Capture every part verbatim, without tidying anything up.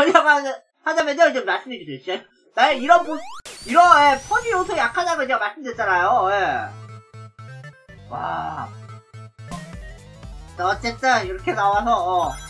하려고 하자면요, 좀 말씀해주세요. 진짜. 나 이런, 보, 이런, 예, 퍼즐 요소 약하다고 제가 말씀드렸잖아요, 예. 와. 자, 어쨌든, 이렇게 나와서, 어.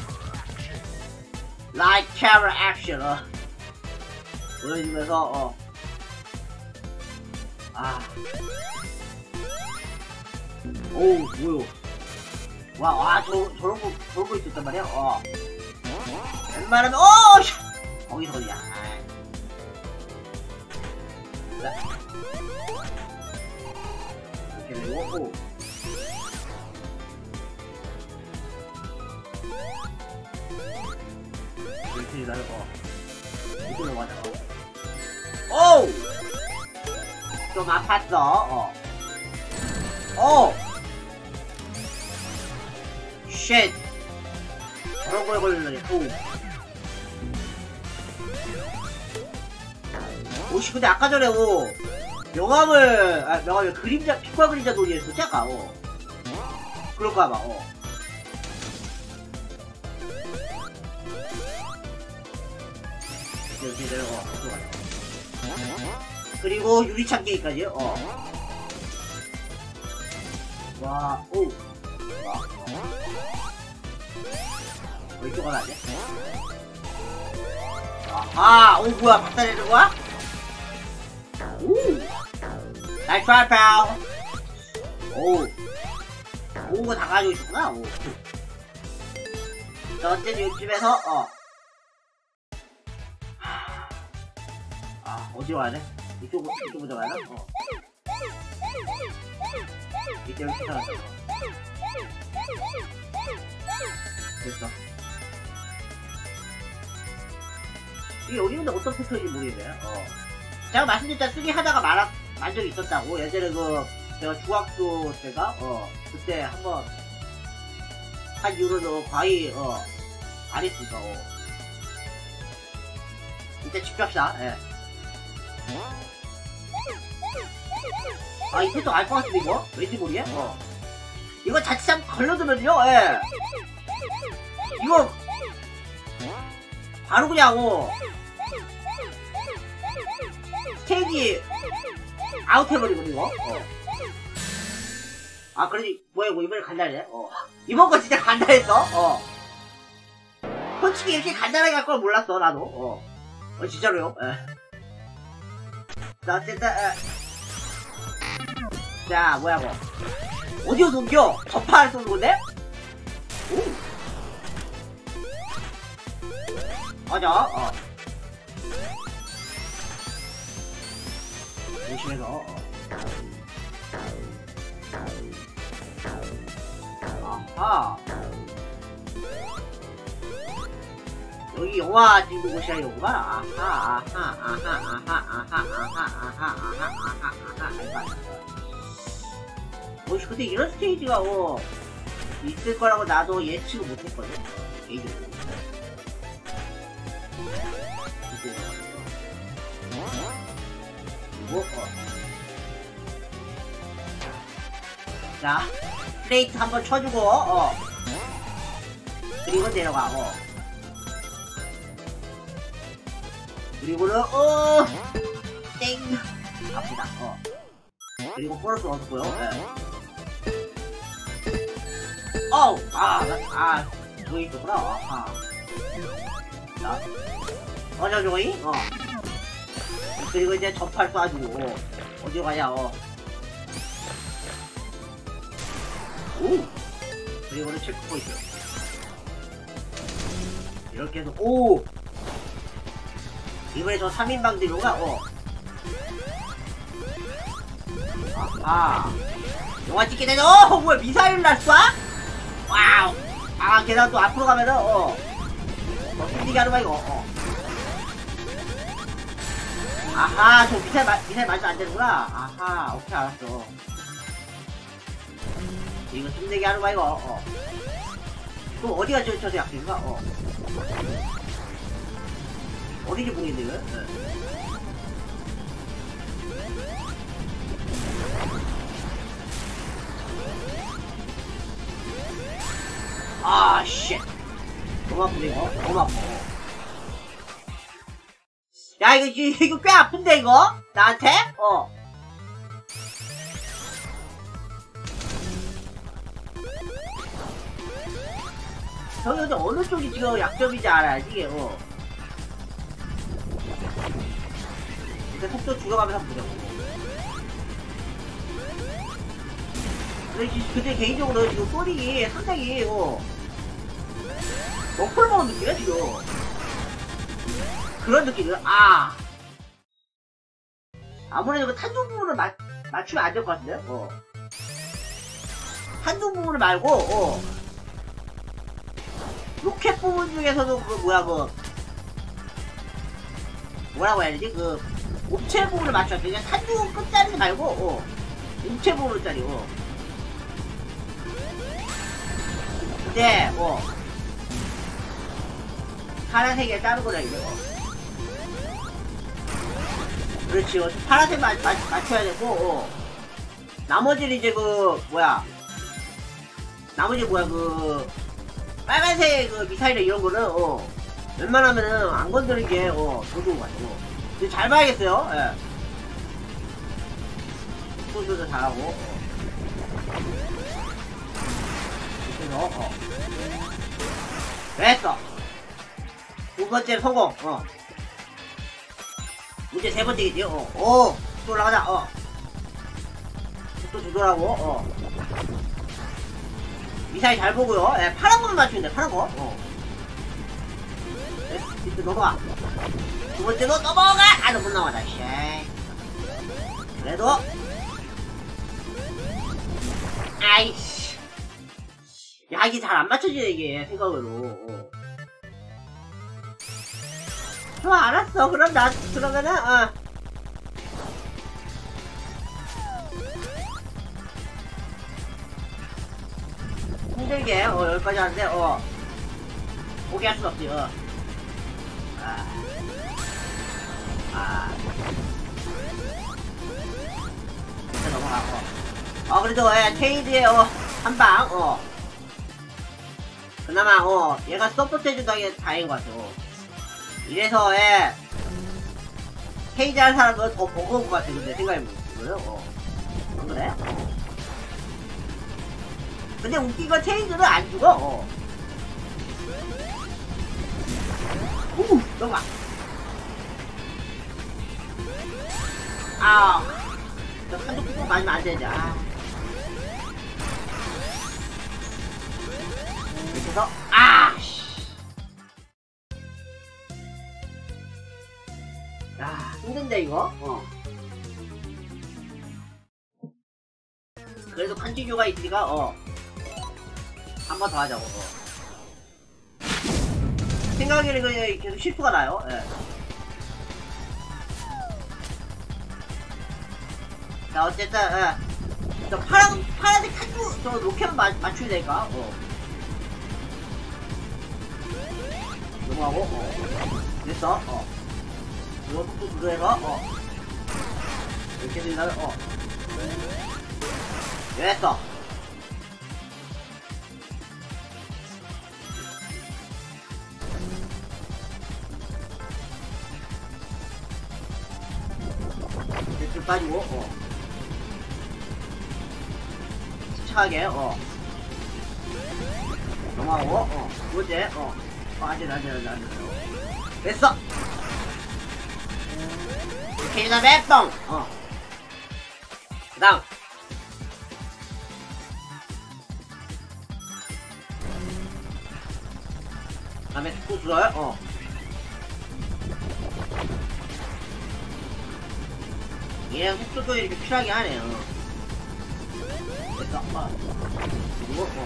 Light camera action, 어. 보여주면서, 어. 아. 오우, 뭐요. 와, 와, 저, 저런 거, 저런 거 있었단 말이야, 어. 웬만하면, 어! 거기서 그냥, 아이. 자. 이렇게 되고, 오. 이렇게 기다려, 어. 이쪽으로 가자, 어. 오우! 좀 아팠어, 어. 오! 쉣! 저런 거에 걸리려니, 오. 오씨, 근데 아까 전에, 오. 명함을, 아, 명함을 그림자, 빛과 그림자 놀이 했었지, 아까, 어. 그럴까봐, 어. 이렇게 내려가, 어, 들어가자. 그리고 유리창 게임까지, 어. 와, 오. 와. 어, 이쪽 가면 안 돼? 아하, 오, 뭐야, 박살 내는 거야? 오. 나이스 트라이, pal. 오. 오고 다 가지고 있었구나, 오. 자, 어쨌든 요즘에서, 어. 아, 어디로 가야 돼? 이쪽으로, 이쪽으로 가야 돼? 어. 이때로 찾아갔어. 됐어. 이게 여기는데 어떤 패턴인지 모르겠네. 어. 제가 말씀드렸잖아, 쓰기 하다가 말한, 만 적이 있었다고. 예전에 그, 제가 중학교 때가, 어, 그때 한 번, 한 이후로는 거의, 어, 안 했으니까, 어. 이때 집합시다, 예. 아, 이 패턴 알 것 같은데, 이거? 왠지 모르게? 어. 이거 자칫 걸려두면요, 예. 이거, 바로 그냥, 어. 스테이지, 아웃 해버리거든, 이거? 어. 아, 그러지, 뭐야, 이거 이번에 간단해? 어. 이번 거 진짜 간단했어, 어. 솔직히 이렇게 간단하게 할 걸 몰랐어, 나도, 어. 어, 진짜로요, 예. 자, 어쨌든, 에. 자, 뭐야, 뭐. 어디로 숨겨? 전파를 쏘는 건데? 오! 맞아, 어. 조심해서, 어. 아하. 여기 영화 찍는 곳이야, 이거구만. 아하, 아하, 아하, 아하, 아하, 아하, 아하, 아하, 아하, 아하, 아하. 어이씨, 근데 이런 스테이지가, 어, 있을 거라고 나도 예측을 못했거든. 개인적으로. 그리고, 어. 자, 플레이트 한번 쳐주고, 어. 그리고 내려가, 어. 그리고는, 어, 땡. 갑시다, 어. 그리고 보너스 얻었고요, 네. 어우! 아, 나, 아, 저기 있었구나, 아하. 자. 어, 저, 저기? 어. 그리고 이제 전파를 쏴주고, 어. 어디로 가냐, 어. 오! 그리고는 체크포인트. 이렇게 해서, 오! 이번에 저 삼 인방 뒤로가, 어. 아하. 영화 찍게 되죠? 어, 뭐야, 미사일 날 쏴? 와우. 아, 게다가 또 앞으로 가면은, 어. 뭐, 숨기게 하는 거야, 이거, 어. 아하, 저 미사일, 마, 미사일 맞으면 안 되는구나. 아하, 오케이, 알았어. 이거 숨기게 하는 거야, 이거, 어. 그럼 어디가 저, 저도 약속인가? 어. 어딘지 모르겠네, 이거. 네. 아, 쉣. 너무 아프네, 이거. 너무 아파. 야, 이거, 이거, 이거 꽤 아픈데, 이거? 나한테? 어. 저기 어디 어느 쪽이 지금 약점인지 알아야지, 어. 일단 속도 줄여가면서 보자고. 근데 개인적으로 지금 소닉이 상당히, 어. 너플 먹은 느낌이야, 지금. 그런 느낌이야, 아. 아무래도 그 탄종 부분을 맞, 맞추면 안 될 것 같은데, 어. 탄종 부분을 말고, 어. 로켓 부분 중에서도 그 뭐야 그 뭐라고 해야 되지 그 옵체 부분을 맞춰야 돼. 그냥 탄중 끝자리 말고 어 옵체 부분짜리 어 근데 어 파란색에 다른 거라 이거 어. 그렇지 어 파란색 맞, 맞, 맞춰야 되고 어 나머지는 이제 그 뭐야 나머지 뭐야 그 빨간색 그 미사일이나 이런 거는 어 웬만하면은 안 건드는 게 어 더 좋은 것 같아요. 어. 근데 잘 봐야겠어요. 예. 소주도 잘하고. 어. 그래서 어. 됐어. 두 번째 성공. 어. 문제 세 번째겠지. 어. 오. 또 올라가자. 어. 또 조절하고. 어. 미사일 잘 보고요. 예, 파란 것만 맞추면 돼, 파란 거. 어. 이제 넘어가. 두 번째도 넘어가! 아, 너못 나가다, 씨. 그래도. 아이씨. 야, 이게 잘 안 맞춰지네, 이게, 생각으로. 어. 좋아, 알았어. 그럼 나, 그러면은, 어. 힘들게 어 여기까지 하는데 어 포기할 순 없지 어. 아, 아. 일단 넘어가고 어 그래도 예 테이드에 어 한방 어 그나마 어 얘가 서포트 해준다는 게 다행인 것 같아 어. 이래서 예 테이드 할 사람은 더 버거운 것 같아 근데 생각해보면 어 안 그래? 근데 웃긴 건 체인저는 안 죽어. 어. 오, 넘어가. 아, 저 한쪽 뚜껑 맞으면 안 되는데. 아. 이렇게 해서, 아, 씨. 야, 힘든데 이거. 어. 그래도 컨티뉴가 있으니까 어. 한 번 더 하자고. 어. 생각에는 그냥 계속 실수가 나요. 예. 자 어쨌든 예. 저 파란 파란색 탄주 저 로켓만 마, 맞춰야 되니까. 어. 넘어가고. 어. 됐어. 어. 이거 또 그거해서 어. 이렇게 된다면 어. 됐어. 좀 빠지고 어 침착하게 어 넘어가고 어 뭐지 어 어 안돼 안돼 안돼 안돼 됐어 이렇게 그 다음에 뻥 어 그 다음 그 다음에 또 줄어요 어 얘랑 속도도 이렇게 필요하게 하네요. 됐어. 어. 그리고, 어.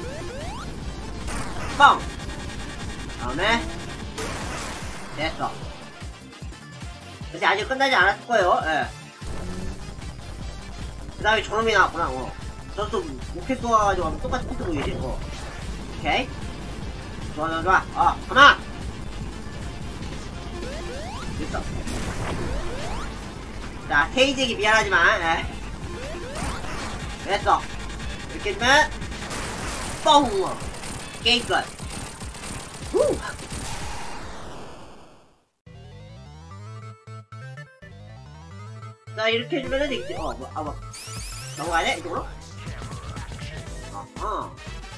뻥! 다음에, 됐어. 근데 아직 끝나지 않았을 거예요, 예. 그 다음에 저놈이 나왔구나, 어. 저도 로켓 쏘아가지고 하면 똑같이 포트 보이지, 어. 오케이. 좋아, 좋아, 좋아. 어, 가만! 됐어. 자, 테이즈에게 미안하지만, 에. 됐어. 이렇게 해주면, 뻥! 게임 끝. 후! 자, 이렇게 해주면은 되겠지. 어, 뭐, 아, 뭐. 넘어가네? 이쪽으로? 어허.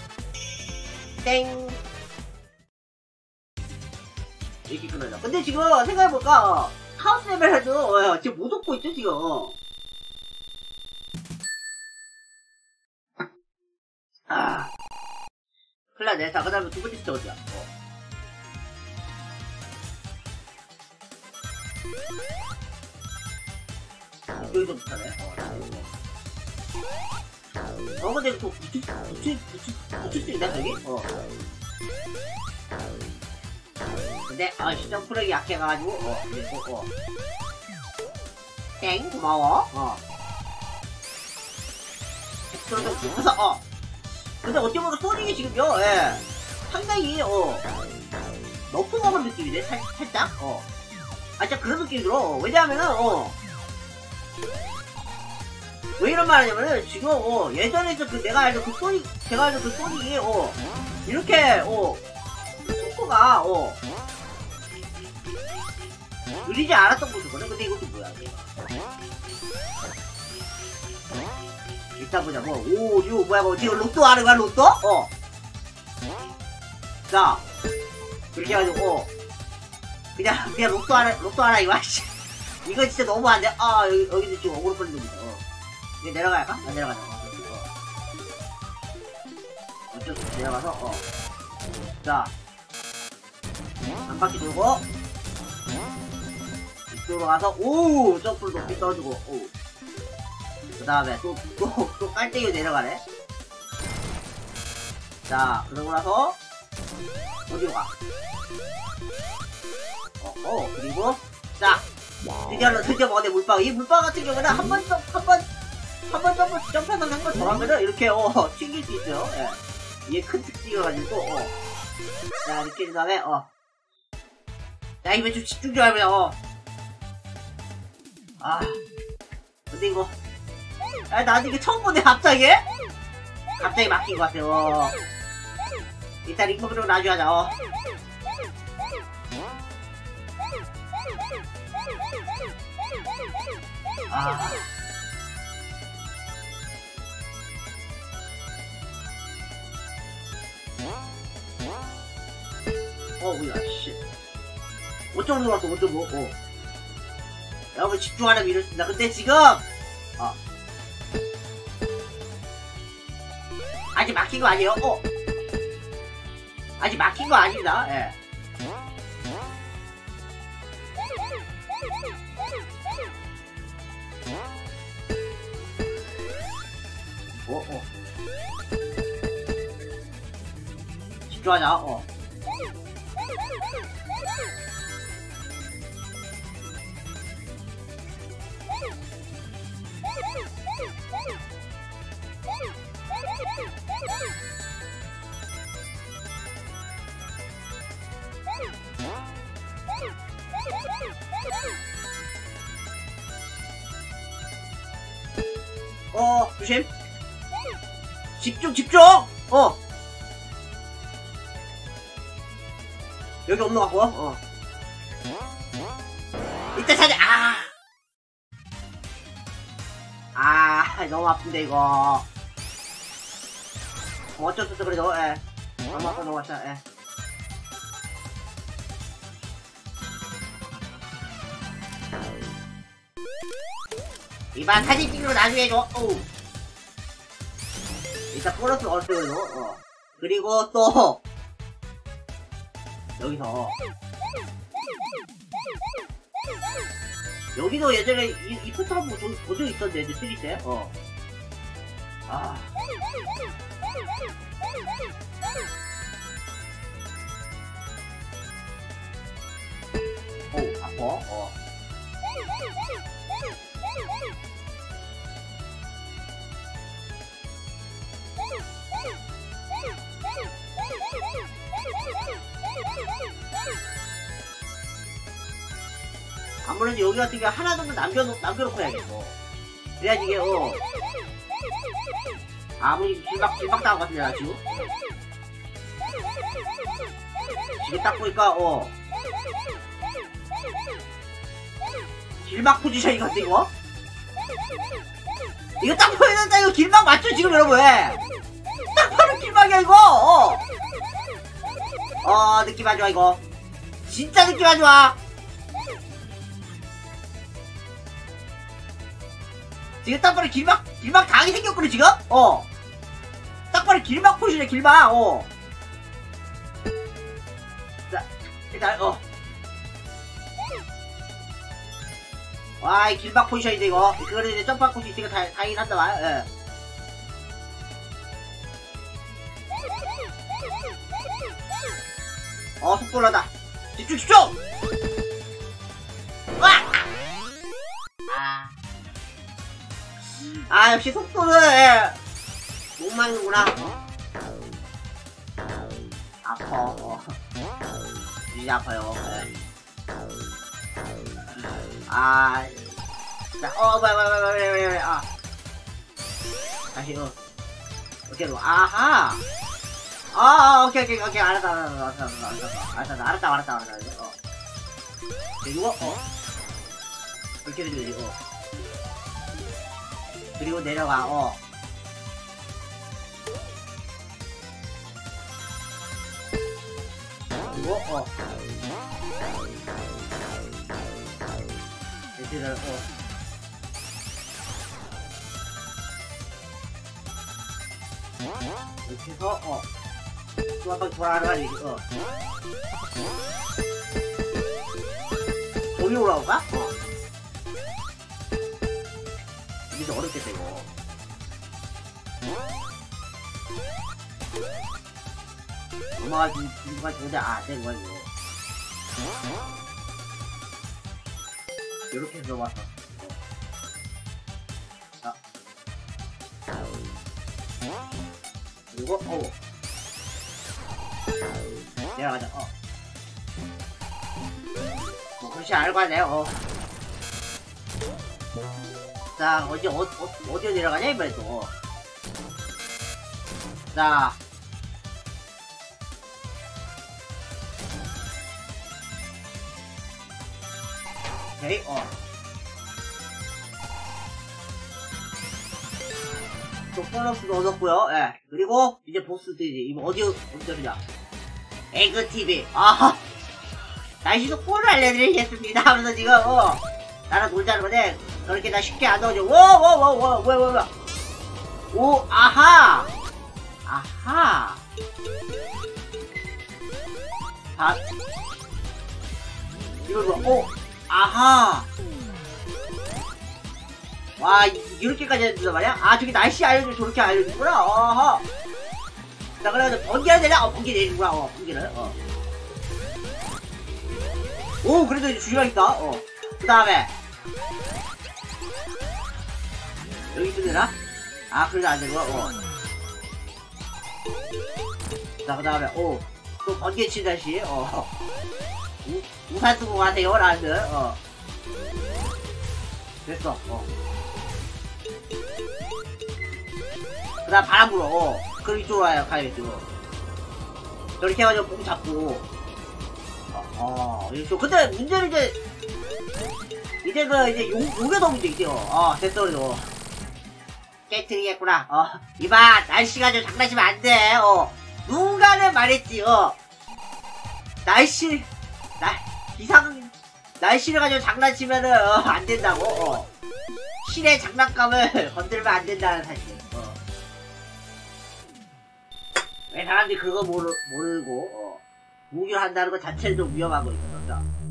땡. 이렇게 끊어져. 근데 지금 생각해볼까, 어, 카오스 레벨에도, 어, 지금 못 얻고 있죠, 지금. 아. 큰일 났네. 자, 그 다음에 두 번째 스타 어디야? 어. 여기서 붙하네. 어, 어, 근데 또 붙일, 붙일, 붙일, 붙일 수 있나, 저기? 어. 근데, 아, 시점 프렉이 약해가지고, 어, 그리고, 어. 땡, 고마워. 어. 엑스트로도 붙어서, 어. 근데 어찌 보면 소닉이 지금요, 예. 상당히, 어. 너프 먹은 느낌이네, 살, 살짝? 어. 아, 진짜 그런 느낌이 들어. 왜냐하면은, 어. 왜 이런 말 하냐면은, 지금, 어, 예전에 그, 내가 알던 그 소닉, 제가 알던 그 소닉이, 어, 이렇게, 어, 속도가, 어, 느리지 않았던 거거든. 근데 이것도 뭐야, 이게. 일단 보자, 뭐, 오, 육, 뭐야, 뭐, 지금 로또 하는 거야, 로또? 어. 자, 그렇게 해가지고, 어. 그냥, 그냥 로또 하나, 로또 하나, 이거, 씨. 이거 진짜 너무 안 돼. 아, 여기, 여기도 지금 어그로 끌리는 겁니다. 어. 이제 내려갈까? 안 내려가자. 어. 어쩔 수 없이 내려가서, 어. 자. 한 바퀴 돌고. 이쪽으로 가서, 오! 점프를 높이 떠주고, 오. 그 다음에 또, 또, 또 깔때기로 내려가네. 자, 그러고 나서, 어디로 가? 어, 어, 그리고, 자, 드디어, 드디어 먹었네, 물방. 이 물방 같은 경우는 한 번, 점, 한 번, 한 번 점프, 점프해서 한 번 더 하면은 이렇게, 어, 튕길 수 있어요. 예. 이게 큰 특징이어가지고, 어. 자, 이렇게 한 다음에, 어. 야, 이거 좀 집중 좀 하면, 어. 아. 근데 이거, 야, 나도 이게 처음 보네, 갑자기? 갑자기 막힌 것 같아요. 어. 일단 리커버리로 나중에 하자, 어. 아. 어, 뭐야, 씨. 어쩌고 놀았어, 어쩌고, 어. 여러분, 집중하라고 이랬습니다. 근데 지금, 어. 아직 막힌 거 아니에요? 어. 아직 막힌 거 아닙니다, 예. 어, 어. 집중하자, 어. 어, 조심. 집중, 집중! 어. 여기 없는 것 같고, 어. 일단 찾아, 아! 아, 너무 아픈데, 이거. 뭐 어쩔 수 없어, 그래도, 예. 넘어왔어, 넘어왔어, 예. 이반 사진 찍는 거 나중에 해줘. 오. 일단 보너스 얼쏘로 어. 그리고 또 여기서 여기도 예전에 이, 이 포트 한번 본 적 있었는데 이제 쓰리 때 어. 아. 오, 아파. 어. 아무래도 여기 같은 게 하나 정도 남겨놓, 남겨놓고 해야겠어. 그래야지 이게, 어. 아무리 길막, 길막 당한 것 같은데, 나 지금. 지금 딱 보니까, 어. 길막 포지션이거든, 이거? 이거 딱 보이는데 이거 길막 맞죠 지금 여러분? 딱 봐도 길막이야 이거. 어, 어 느낌 안 좋아 이거. 진짜 느낌 안 좋아. 지금 딱 봐도 길막 길막 당이 생겼거든 지금. 어. 딱 봐도 길막 포시네 길막. 어. 자 일단 어. 와, 이 길막 포지션인데, 이거. 그거는 이제 점프할 곳이 있으니까 다, 다행이긴 한다만, 예. 어, 속도 올라다. 집중, 집중! 와! 아. 아, 역시 속도는, 예. 못 막는구나. 어? 아파, 어. 진짜 아파요, 예. 아, 자, 어, 뭐야, 뭐야, 뭐야, 뭐야, 뭐야, 뭐야, 아. 다시, 어. 오케이, 뭐, 아하. 아, 아, 오케이, 오케이, 오케이, 알았다, 알았다, 알았다, 알았다, 알았다, 알았다, 알았다, 알았다, 어. 그리고, 어. 이렇게 해주지, 어. 그리고 내려가, 어. 그리고, 어. 이렇게, 어. 이렇게 해서, 어. 또 한 번 돌아가가지고, 어. 여기 올라올까? 어. 이게 더 어렵겠다, 이거. 넘어가지, 누가 좋은데, 아, 된 거야, 이거. 요렇게 해서 와서. 자. 그리고, 어우. 내려가자, 어. 뭐, 그렇지, 알고 하네, 어. 자, 어디, 어, 어, 어디로 내려가냐, 이번에 또. 자. 오케이, 어. 또 보너스도 얻었고요, 예. 그리고, 이제 보스 스테이지. 이거 어디, 어디 저리냐. 에그티비. 아하! 날씨도 꼴을 알려드리겠습니다. 하면서 지금, 어. 나랑 놀자는 건데, 그렇게 나 쉽게 안 넣어줘. 워, 워, 워, 워, 워, 워, 워. 오, 아하! 아하! 아. 이걸 봐, 오! 아하! 와, 이렇게까지 해준단 말이야? 아, 저기 날씨 알려줘, 저렇게 알려주구나. 어허. 자, 그래가지고, 번개를 내려? 어, 번개 내주구나. 어, 번개를. 어. 오, 그래도 이제 조심하겠다. 어. 그 다음에. 여기 있으면 되나? 아, 그래도 안 되고, 어. 자, 그 다음에, 오. 또 번개 치다시, 어. 우, 우산 쓰고 가세요, 라드. 어. 됐어, 어. 그 다음 바람 불어, 어. 그럼 이쪽으로 와요, 가야겠죠. 저렇게 해가지고 뽕 잡고. 어, 어, 이쪽. 근데 문제는 이제, 이제 그, 이제 요, 요게 더 문제 있대요. 어, 됐어, 그래도. 깨트리겠구나. 어. 이봐, 날씨가 좀 장난치면 안 돼, 어. 누군가는 말했지, 어. 날씨, 날, 이상, 날씨를 가지고 장난치면은, 어, 안 된다고, 어. 신의 장난감을 건들면 안 된다는 사실, 어. 왜 사람들이 그거 모르, 모르고, 어. 무기를 한다는 것 자체를 좀 위험한 거 있어, 자.